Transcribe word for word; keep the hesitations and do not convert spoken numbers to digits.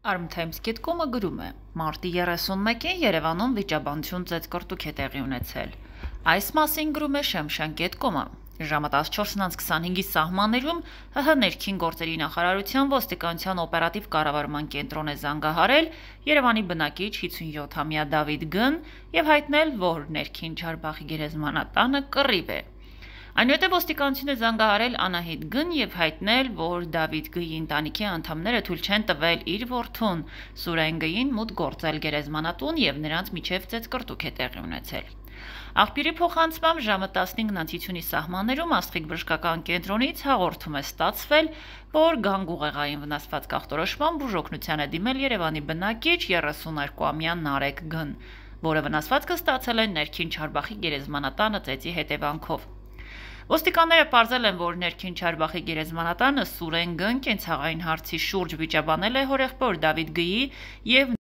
Armtimes կետ կոմը գրում է. Մարտի երեսունմեկին Երևանում վիճաբանություն ծեծկռտուք է տեղի ունեցել։ Այս մասին գրում է Շեմշան կետ կոմը։ Ժամը տասնչորսն քսանհինգի սահմաններում ՀՀ ներքին գործերի նախարարության ոստիկանության օպերատիվ կառավարման կենտրոն է զանգահարել Երևանի բնակիչ հիսունյոթամյա Դավիթ Գ-ն եւ հայտնել, որ ներքին Ջարբախի գերեզմանատանը կռիվ է։ Այնուհետև ոստիկանությունը զանգահարել Անահիտ Գ-ն եւ հայտնել, որ Դավիթ Գ-ի ընտանիքի անդամները թույլ չեն տվել իր որդուն Սուրեն Գ-ին մուտք գործել գերեզմանատուն եւ նրանց միջև ծեծկռտուք է տեղի ունեցել։ Աղբյուրի փոխանցմամբ ժամը տասնհինգ հինգսունի սահմաններում Աստղիկ բժշկական կենտրոնից հաղորդում է ստացվել, որ գանգուղեղային վնասված ախտորոշման բուժօգնության է դիմել Երևանի բնակիչ երեսուներկուամյա Նարեկ Գ-ն, որը վնասվածքը ստացել է ներքին Ջարբախի գերեզմանատանը ծեծի հետևանքով։ Ոստիկանները պարզել են, որ ներքին Ջարբախի գերեզմանատանը Սուրեն Գ-ն կենցաղային հարցի շուրջ վիճաբանել է հորեղբոր Դավիթ Գ-ի եւ